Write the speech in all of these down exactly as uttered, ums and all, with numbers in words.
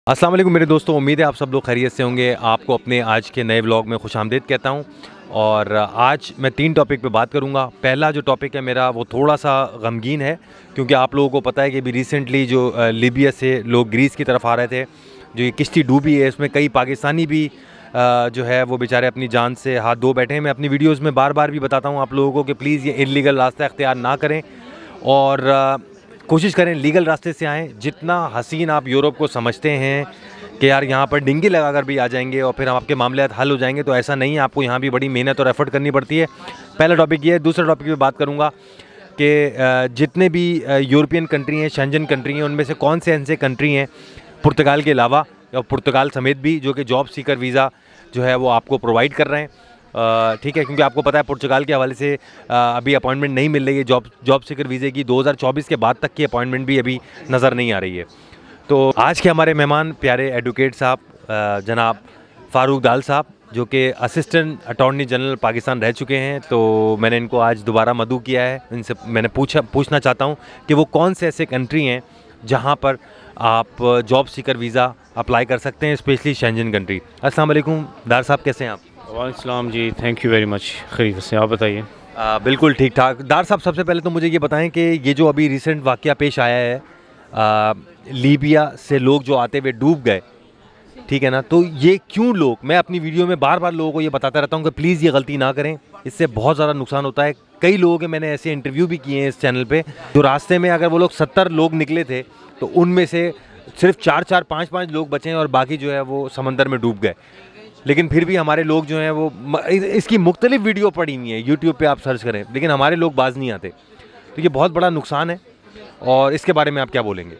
अस्सलाम वालेकुम मेरे दोस्तों, उम्मीद है आप सब लोग खैरियत से होंगे। आपको अपने आज के नए व्लॉग में खुशामदीद कहता हूं। और आज मैं तीन टॉपिक पे बात करूंगा। पहला जो टॉपिक है मेरा वो थोड़ा सा गमगीन है, क्योंकि आप लोगों को पता है कि अभी रिसेंटली जो लीबिया से लोग ग्रीस की तरफ आ रहे थे, जो ये किश्ती डूबी है, उसमें कई पाकिस्तानी भी जो है वो बेचारे अपनी जान से हाथ धो बैठे हैं। मैं अपनी वीडियोज़ में बार बार भी बताता हूँ आप लोगों को कि प्लीज़ ये इल्लीगल रास्ता इख्तियार ना करें और कोशिश करें लीगल रास्ते से आएँ। जितना हसीन आप यूरोप को समझते हैं कि यार यहाँ पर डिंगी लगाकर भी आ जाएंगे और फिर हम आपके मामले हल हो जाएंगे, तो ऐसा नहीं है। आपको यहाँ भी बड़ी मेहनत और एफर्ट करनी पड़ती है। पहला टॉपिक ये है। दूसरा टॉपिक पे बात करूँगा कि जितने भी यूरोपियन कंट्री हैं, शेंजन कंट्री हैं, उनमें से कौन से ऐसे कंट्री हैं पुर्तगाल के अलावा और पुर्तगाल समेत भी जो कि जॉब सीकर वीज़ा जो है वो आपको प्रोवाइड कर रहे हैं। ठीक है, क्योंकि आपको पता है पुर्तगाल के हवाले से आ, अभी अपॉइंटमेंट नहीं मिल रही है। जॉब जॉब सीकर वीज़े की दो हज़ार चौबीस के बाद तक की अपॉइंटमेंट भी अभी नज़र नहीं आ रही है। तो आज के हमारे मेहमान प्यारे एडवोकेट साहब जनाब फ़ारूक दाल साहब, जो कि असिस्टेंट अटॉर्नी जनरल पाकिस्तान रह चुके हैं। तो मैंने इनको आज दोबारा मदऊ किया है। इनसे मैंने पूछा पूछना चाहता हूँ कि वो कौन से ऐसे कंट्री हैं जहाँ पर आप जॉब सीकर वीज़ा अप्लाई कर सकते हैं, स्पेशली शेंजन कंट्री। अस्सलाम वालेकुम दार साहब, कैसे हैं आप? वालेकुम जी, थैंक यू वेरी मच। खैरियत से, आप बताइए? बिल्कुल ठीक ठाक। दार साहब, सबसे पहले तो मुझे ये बताएं कि ये जो अभी रिसेंट वाक़या पेश आया है, आ, लीबिया से लोग जो आते हुए डूब गए, ठीक है ना, तो ये क्यों लोग, मैं अपनी वीडियो में बार बार लोगों को ये बताता रहता हूँ कि प्लीज़ ये गलती ना करें, इससे बहुत ज़्यादा नुकसान होता है। कई लोगों के मैंने ऐसे इंटरव्यू भी किए हैं इस चैनल पे, जो रास्ते में अगर वो लोग सत्तर लोग निकले थे तो उनमें से सिर्फ चार चार पाँच पाँच लोग बचे हैं और बाकी जो है वो समंदर में डूब गए। लेकिन फिर भी हमारे लोग जो हैं वो, इसकी मुख्तलिफ वीडियो पड़ी हुई है, यूट्यूब पे आप सर्च करें, लेकिन हमारे लोग बाज नहीं आते। तो ये बहुत बड़ा नुकसान है और इसके बारे में आप क्या बोलेंगे?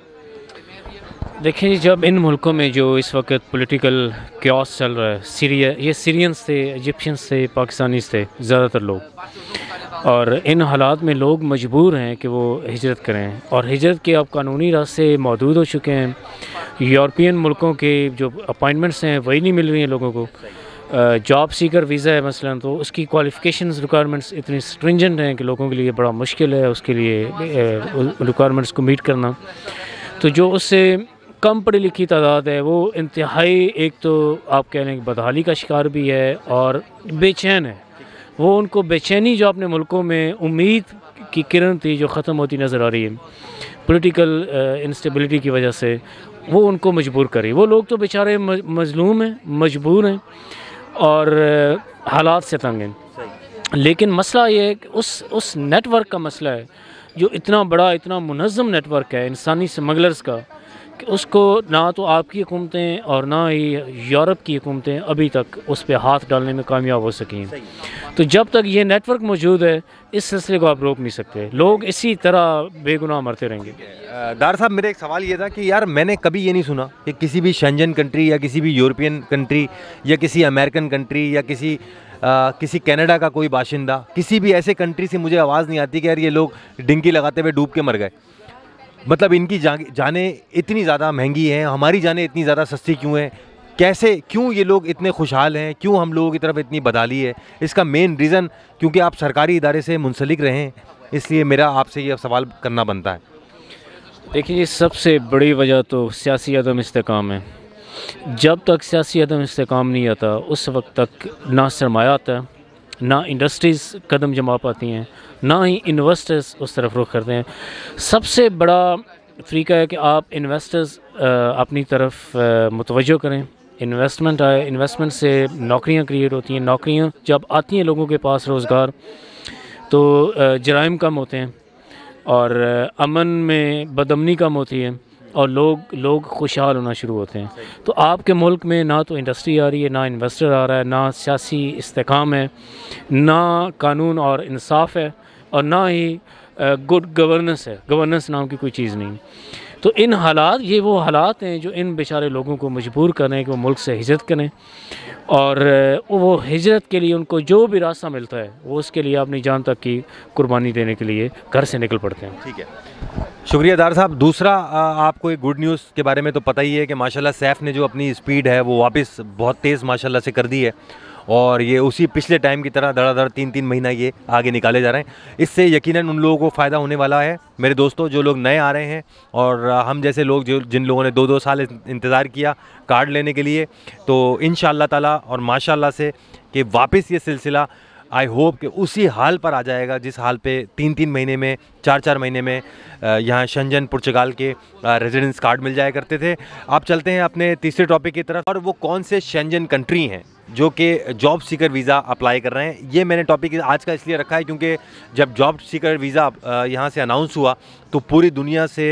देखिए, जब इन मुल्कों में जो इस वक्त पॉलिटिकल क्यास चल रहा है, सीरिया, ये सीरियंस थे, इजिप्शियंस थे, पाकिस्तानीज थे ज़्यादातर लोग, और इन हालात में लोग मजबूर हैं कि वो हिजरत करें। और हिजरत के अब कानूनी रास्ते मौजूद हो चुके हैं। यूरोपियन मुल्कों के जो अपॉइंटमेंट्स हैं वही नहीं मिल रही हैं लोगों को। जॉब सीकर वीज़ा है मसलन, तो उसकी क्वालिफ़िकेशंस रिक्वायरमेंट्स इतनी स्ट्रिंजेंट हैं कि लोगों के लिए बड़ा मुश्किल है उसके लिए रिक्वायरमेंट्स को मीट करना। तो जो उससे कम पढ़ी लिखी तादाद है वो इंतहाई, एक तो आप कह लें बदहाली का शिकार भी है और बेचैन है। वो उनको बेचैनी जो अपने मुल्कों में उम्मीद की किरण थी जो ख़त्म होती नज़र आ रही है पॉलिटिकल इंस्टेबिलिटी की वजह से, वो उनको मजबूर करी। वो लोग तो बेचारे मजलूम हैं, मजबूर हैं और हालात से तंग हैं। लेकिन मसला ये है कि उस उस नेटवर्क का मसला है जो इतना बड़ा, इतना मुनज़्ज़म नेटवर्क है इंसानी स्मगलर्स का, कि उसको ना तो आपकी हुकूमतें और ना ही यूरोप की हुकूमतें अभी तक उस पर हाथ डालने में कामयाब हो सकें। तो जब तक ये नेटवर्क मौजूद है, इस सिलसिले को आप रोक नहीं सकते। लोग इसी तरह बेगुनाह मरते रहेंगे। दार साहब, मेरा एक सवाल ये था कि यार मैंने कभी ये नहीं सुना कि किसी भी शेंजन कंट्री या किसी भी यूरोपियन कंट्री या किसी अमेरिकन कंट्री या किसी आ, किसी कनाडा का कोई बाशिंदा, किसी भी ऐसे कंट्री से मुझे आवाज़ नहीं आती कि यार ये लोग डिंकी लगाते हुए डूब के मर गए। मतलब इनकी जा, जानें इतनी ज़्यादा महंगी हैं, हमारी जानें इतनी ज़्यादा सस्ती क्यों हैं? कैसे, क्यों ये लोग इतने खुशहाल हैं? क्यों हम लोगों की तरफ इतनी बदहाली है? इसका मेन रीज़न, क्योंकि आप सरकारी इदारे से मुंसलिक रहें, इसलिए मेरा आपसे ये सवाल करना बनता है। देखिए, सबसे बड़ी वजह तो सियासी अदम इस्तेकाम है। जब तक सियासी अदम इस्तेकाम नहीं आता उस वक्त तक ना सरमाया आता, ना इंडस्ट्रीज़ कदम जमा पाती हैं, ना ही इन्वेस्टर्स उस तरफ रुख करते हैं। सबसे बड़ा तरीका है कि आप इन्वेस्टर्स अपनी तरफ मुतवज्जो करें, इन्वेस्टमेंट आए, इन्वेस्टमेंट से नौकरियां क्रिएट होती हैं। नौकरियां जब आती हैं लोगों के पास रोज़गार, तो जराइम कम होते हैं और अमन में बदअमनी कम होती है और लोग लोग खुशहाल होना शुरू होते हैं। तो आपके मुल्क में ना तो इंडस्ट्री आ रही है, ना इन्वेस्टर आ रहा है, ना सियासी इस्तेकाम है, ना कानून और इंसाफ है, और ना ही गुड गवर्नेंस है। गवर्नेंस नाम की कोई चीज़ नहीं। तो इन हालात, ये वो हालात हैं जो इन बेचारे लोगों को मजबूर कर रहे हैं कि वो मुल्क से हिजरत करें, और वो हिजरत के लिए उनको जो भी रास्ता मिलता है वो उसके लिए अपनी जान तक की कुर्बानी देने के लिए घर से निकल पड़ते हैं। ठीक है, शुक्रिया दार साहब। दूसरा, आपको एक गुड न्यूज़ के बारे में तो पता ही है कि माशाल्लाह सैफ ने जो अपनी स्पीड है वो वापस बहुत तेज़ माशाल्लाह से कर दी है और ये उसी पिछले टाइम की तरह धड़ाधड़ तीन तीन महीना ये आगे निकाले जा रहे हैं। इससे यकीनन उन लोगों को फ़ायदा होने वाला है मेरे दोस्तों, जो लोग नए आ रहे हैं और हम जैसे लोग जो जिन लोगों ने दो दो साल इंतज़ार किया कार्ड लेने के लिए। तो इंशाअल्लाह ताला और माशाअल्लाह से कि वापस ये सिलसिला आई होप कि उसी हाल पर आ जाएगा जिस हाल पे तीन तीन महीने में, चार चार महीने में यहाँ शेंजन पुर्तगाल के रेजिडेंस कार्ड मिल जाया करते थे। आप चलते हैं अपने तीसरे टॉपिक की तरफ, और वो कौन से शेंजन कंट्री हैं जो कि जॉब सीकर वीज़ा अप्लाई कर रहे हैं। ये मैंने टॉपिक आज का इसलिए रखा है क्योंकि जब जॉब सीकर वीज़ा यहाँ से अनाउंस हुआ तो पूरी दुनिया से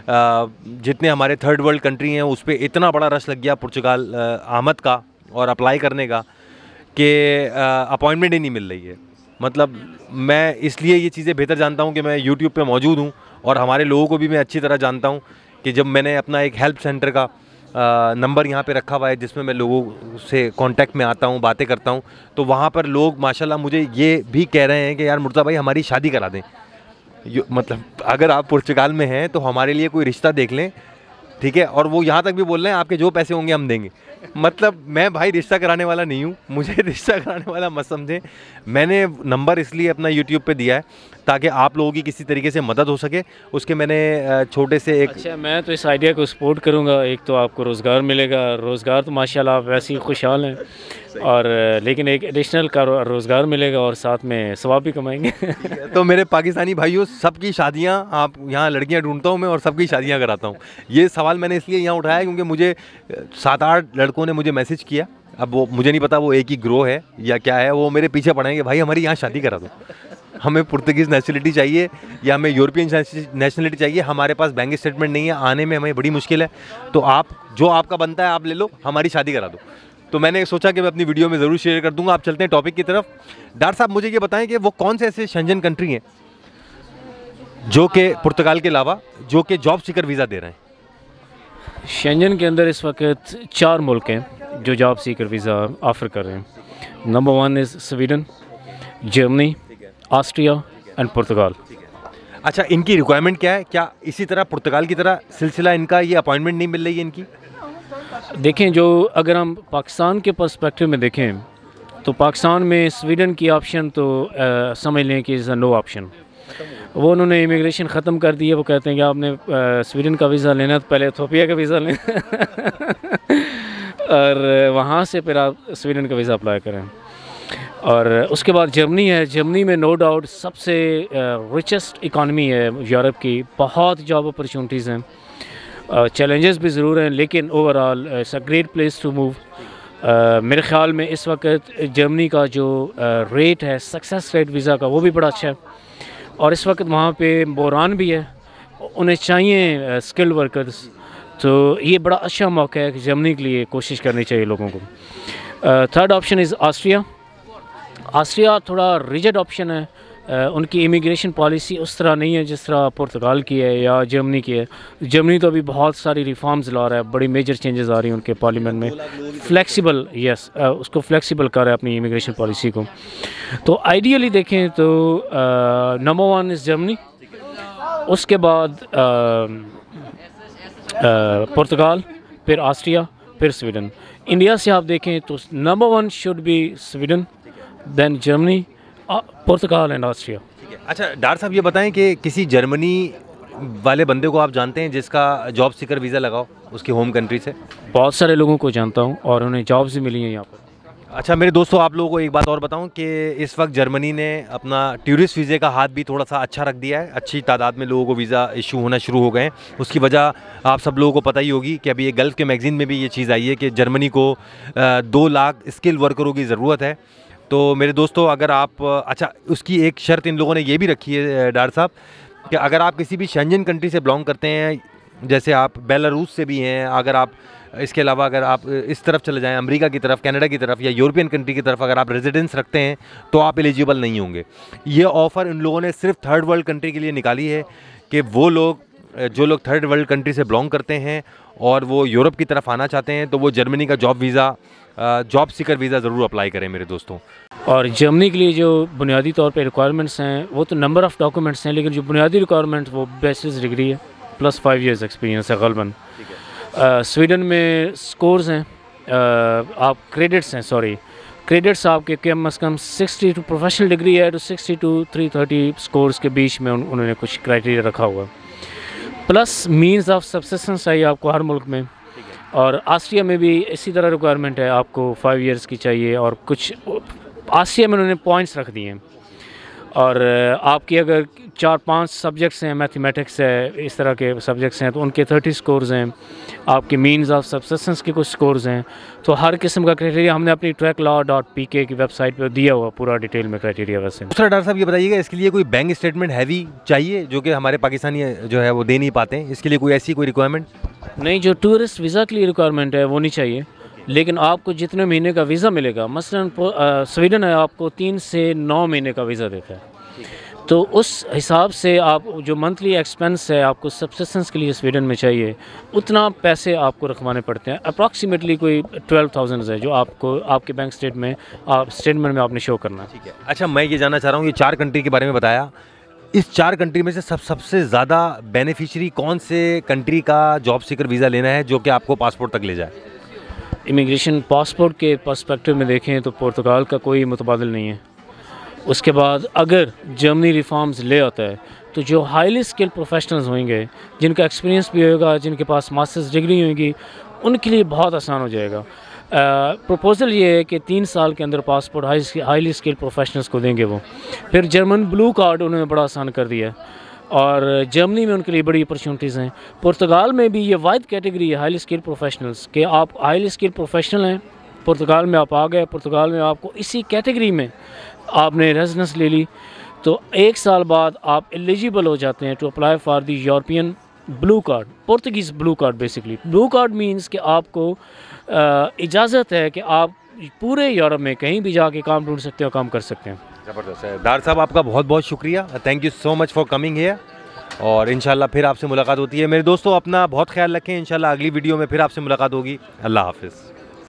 जितने हमारे थर्ड वर्ल्ड कंट्री हैं उस पर इतना बड़ा रश लग गया पुर्तगाल आमद का और अप्लाई करने का कि अपॉइंटमेंट ही नहीं मिल रही है। मतलब मैं इसलिए ये चीज़ें बेहतर जानता हूँ कि मैं यूट्यूब पे मौजूद हूँ और हमारे लोगों को भी मैं अच्छी तरह जानता हूँ कि जब मैंने अपना एक हेल्प सेंटर का नंबर यहाँ पे रखा हुआ है जिसमें मैं लोगों से कांटेक्ट में आता हूँ, बातें करता हूँ, तो वहाँ पर लोग माशाल्लाह मुझे ये भी कह रहे हैं कि यार मुर्तज़ा भाई हमारी शादी करा दें। मतलब अगर आप पुर्तगाल में हैं तो हमारे लिए कोई रिश्ता देख लें, ठीक है। और वो यहाँ तक भी बोल रहे हैं आपके जो पैसे होंगे हम देंगे। मतलब मैं भाई रिश्ता कराने वाला नहीं हूँ, मुझे रिश्ता कराने वाला मत समझें। मैंने नंबर इसलिए अपना यूट्यूब पे दिया है ताकि आप लोगों की किसी तरीके से मदद हो सके। उसके मैंने छोटे से एक अच्छा, मैं तो इस आइडिया को सपोर्ट करूँगा। एक तो आपको रोज़गार मिलेगा, रोज़गार तो माशाल्लाह आप वैसे ही खुशहाल हैं, और लेकिन एक एडिशनल का रोज़गार मिलेगा और साथ में सवाब भी कमाएंगे। तो मेरे पाकिस्तानी भाइयों, सबकी शादियां, आप यहाँ लड़कियां ढूंढता हूँ मैं और सबकी शादियां कराता हूँ। ये सवाल मैंने इसलिए यहाँ उठाया क्योंकि मुझे सात आठ लड़कों ने मुझे मैसेज किया। अब वो मुझे नहीं पता वो एक ही ग्रो है या क्या है, वो मेरे पीछे पड़े हैं कि भाई हमारी यहाँ शादी करा दो, हमें पुर्तगीज़ नेशनलिटी चाहिए या हमें यूरोपियन नेशनलिटी चाहिए, हमारे पास बैंक स्टेटमेंट नहीं है, आने में हमें बड़ी मुश्किल है, तो आप जो आपका बनता है आप ले लो, हमारी शादी करा दो। तो मैंने सोचा कि मैं अपनी वीडियो में ज़रूर शेयर कर दूंगा। आप चलते हैं टॉपिक की तरफ। डॉक्टर साहब मुझे ये बताएं कि वो कौन से ऐसे शेंजन कंट्री हैं जो कि पुर्तगाल के अलावा जो कि जॉब सीकर वीज़ा दे रहे हैं। शेंजन के अंदर इस वक्त चार मुल्क हैं जो जॉब सीकर वीज़ा ऑफ़र कर रहे हैं। Number one is Sweden, Germany, Austria and Portugal. अच्छा, इनकी रिक्वायरमेंट क्या है? क्या इसी तरह पुर्तगाल की तरह सिलसिला इनका ये अपॉइंटमेंट नहीं मिल रही है इनकी? देखें, जो अगर हम पाकिस्तान के पर्सपेक्टिव में देखें तो पाकिस्तान में स्वीडन की ऑप्शन तो आ, समझ लें कि इज़ अ नो ऑप्शन। वो उन्होंने इमिग्रेशन ख़त्म कर दी है। वो कहते हैं कि आपने आ, स्वीडन का वीज़ा लेना है तो पहले इथियोपिया का वीज़ा लें और वहाँ से फिर आप स्वीडन का वीज़ा अप्लाई करें। और उसके बाद जर्मनी है। जर्मनी में नो डाउट सबसे रिचेस्ट इकानमी है यूरोप की, बहुत जॉब अपॉर्चुनिटीज़ हैं, चैलेंजेस uh, भी ज़रूर हैं, लेकिन overall it's a great place to move. मेरे ख़्याल में इस वक्त जर्मनी का जो रेट uh, है, सक्सेस रेट वीज़ा का, वो भी बड़ा अच्छा है। और इस वक्त वहाँ पे बहरान भी है, उन्हें चाहिए स्किल्ड uh, वर्कर्स। तो ये बड़ा अच्छा मौका है कि जर्मनी के लिए कोशिश करनी चाहिए लोगों को। Third option is Austria. Austria थोड़ा रिजिड ऑप्शन है। Uh, उनकी इमिग्रेशन पॉलिसी उस तरह नहीं है जिस तरह पुर्तगाल की है या जर्मनी की है। जर्मनी तो अभी बहुत सारी रिफॉर्म्स ला रहा है, बड़ी मेजर चेंजेस आ रही हैं उनके पार्लियामेंट में। फ्लेक्सिबल, यस, uh, उसको फ्लेक्सिबल कर रहा है अपनी इमिग्रेशन पॉलिसी को। तो आइडियली देखें तो नंबर वन इज़ जर्मनी, उसके बाद पुर्तगाल, फिर ऑस्ट्रिया, फिर स्वीडन। इंडिया से आप देखें तो number one should be Sweden, then Germany, Portugal and Austria. अच्छा डॉक्टर साहब, ये बताएं कि किसी जर्मनी वाले बंदे को आप जानते हैं जिसका जॉब सीकर वीज़ा लगाओ उसकी होम कंट्री से? बहुत सारे लोगों को जानता हूं और उन्हें जॉब्स भी मिली हैं यहाँ पर। अच्छा मेरे दोस्तों, आप लोगों को एक बात और बताऊं कि इस वक्त जर्मनी ने अपना टूरिस्ट वीज़े का हाथ भी थोड़ा सा अच्छा रख दिया है। अच्छी तादाद में लोगों को वीज़ा इशू होना शुरू हो गए हैं। उसकी वजह आप सब लोगों को पता ही होगी कि अभी ये गल्फ़ के मैगज़ीन में भी ये चीज़ आई है कि जर्मनी को दो लाख स्किल वर्करों की ज़रूरत है। तो मेरे दोस्तों, अगर आप, अच्छा उसकी एक शर्त इन लोगों ने ये भी रखी है डॉक्टर साहब कि अगर आप किसी भी शेंजन कंट्री से बिलोंग करते हैं, जैसे आप बेलारूस से भी हैं, अगर आप इसके अलावा अगर आप इस तरफ चले जाएं अमेरिका की तरफ, कनाडा की तरफ या यूरोपियन कंट्री की तरफ, अगर आप रेजिडेंस रखते हैं तो आप एलिजिबल नहीं होंगे। ये ऑफ़र इन लोगों ने सिर्फ थर्ड वर्ल्ड कंट्री के लिए निकाली है कि वो लोग जो लोग थर्ड वर्ल्ड कंट्री से बिलोंग करते हैं और वो यूरोप की तरफ आना चाहते हैं तो वो जर्मनी का job visa, job seeker visa ज़रूर अप्लाई करें मेरे दोस्तों। और जर्मनी के लिए जो बुनियादी तौर पे रिक्वायरमेंट्स हैं वो तो नंबर ऑफ़ डॉक्यूमेंट्स हैं, लेकिन जो बुनियादी रिक्वायरमेंट वो बैचलर्स डिग्री है प्लस फाइव इयर्स एक्सपीरियंस है ग़ालिबन। स्वीडन में स्कोर्स हैं, uh, आप क्रेडिट्स हैं, सॉरी क्रेडिट्स आपके कम अज़ कम सिक्सटी टू प्रोफेशनल डिग्री है तो sixty two three thirty scores के बीच में उन, उन्होंने कुछ क्राइटेरिया रखा हुआ। प्लस मीन्स ऑफ सब्सिस्टेंस चाहिए आपको हर मुल्क में, और ऑस्ट्रिया में भी इसी तरह रिक्वायरमेंट है, आपको फाइव इयर्स की चाहिए। और कुछ ऑस्ट्रिया में उन्होंने पॉइंट्स रख दिए हैं, और आपकी अगर चार पांच सब्जेक्ट्स हैं, मैथमेटिक्स है, इस तरह के सब्जेक्ट्स हैं, तो उनके थर्टी स्कोर्स हैं। आपके मीन्स ऑफ सब्सिस्टेंस के कुछ स्कोर्स हैं। तो हर किस्म का क्राइटेरिया हमने अपनी ट्रैक लॉ डॉट पी के की वेबसाइट पर दिया हुआ पूरा डिटेल में क्राइटेरिया। वैसे दूसरा डॉक्टर साहब ये बताइएगा, इसके लिए कोई बैंक स्टेटमेंट हैवी चाहिए जो कि हमारे पाकिस्तानी जो है वो दे नहीं पाते हैं, इसके लिए कोई ऐसी कोई रिक्वायरमेंट? नहीं, जो टूरिस्ट वीज़ा के लिए रिक्वायरमेंट है वो नहीं चाहिए, लेकिन आपको जितने महीने का वीज़ा मिलेगा, मसलन स्वीडन है आपको तीन से नौ महीने का वीज़ा देता है, तो उस हिसाब से आप जो मंथली एक्सपेंस है आपको सब्सिस्टेंस के लिए स्वीडन में चाहिए, उतना पैसे आपको रखवाने पड़ते हैं। अप्रॉक्सीमेटली कोई ट्वेल्व थाउजेंड है जो आपको आपके बैंक स्टेट में आप स्टेटमेंट में आपने शो करना है। ठीक है। अच्छा, मैं ये जानना चाह रहा हूँ, ये चार कंट्री के बारे में बताया, इस चार कंट्री में से सब सबसे ज़्यादा बेनिफिशरी कौन से कंट्री का जॉब सीकर वीज़ा लेना है जो कि आपको पासपोर्ट तक ले जाए? इमिग्रेशन पासपोर्ट के पर्सपेक्टिव में देखें तो पुर्तगाल का कोई मुतबादिल नहीं है। उसके बाद अगर जर्मनी रिफॉर्म्स ले आता है तो जो हाईली स्किल्ड प्रोफेशनल्स होंगे, जिनका एक्सपीरियंस भी होगा, जिनके पास मास्टर्स डिग्री होगी, उनके लिए बहुत आसान हो जाएगा। प्रपोज़ल ये है कि तीन साल के अंदर passport high highly skilled professionals को देंगे वो। फिर जर्मन ब्लू कार्ड उन्होंने बड़ा आसान कर दिया, और जर्मनी में उनके लिए बड़ी अपॉर्चुनिटीज़ हैं। पुर्तगाल में भी ये वाइड कैटेगरी है हाईली स्किल्ड प्रोफेशनल्स के, आप हाईली स्किल्ड प्रोफेशनल हैं, पुर्तगाल में आप आ गए, पुर्तगाल में आपको इसी कैटेगरी में आपने रेजिडेंस ले ली, तो एक साल बाद आप एलिजिबल हो जाते हैं to apply for the European blue card, Portuguese blue card. Basically blue card means कि आपको इजाज़त है कि आप पूरे यूरोप में कहीं भी जाके काम ढूंढ सकते हो, काम कर सकते हैं। ज़बरदस्त है। दार साहब, आपका बहुत बहुत शुक्रिया, thank you so much for coming here, और इंशाल्लाह फिर आपसे मुलाकात होती है। मेरे दोस्तों, अपना बहुत ख्याल रखें, इंशाल्लाह अगली वीडियो में फिर आपसे मुलाकात होगी। अल्लाह हाफिज़।